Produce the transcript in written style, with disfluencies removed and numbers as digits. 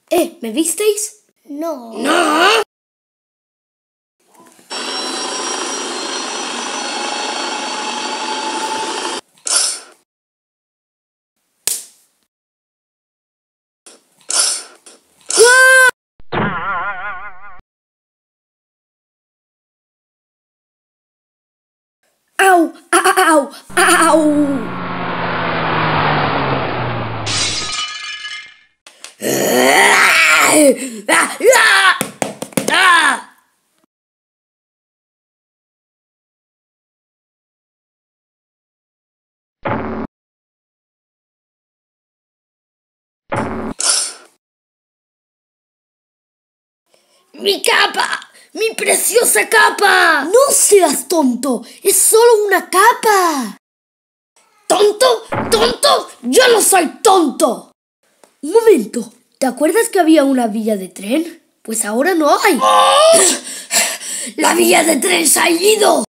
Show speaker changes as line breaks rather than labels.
¿Me visteis?
No.
¡No!
¡Au! ¡Au! ¡Au!
¡Mi capa! ¡Mi preciosa capa!
¡No seas tonto! ¡Es solo una capa!
¿Tonto? ¿Tonto? ¡Yo no soy tonto!
Un momento, ¿te acuerdas que había una vía de tren? Pues ahora no hay.
¡Oh! ¡La vía de tren se ha ido!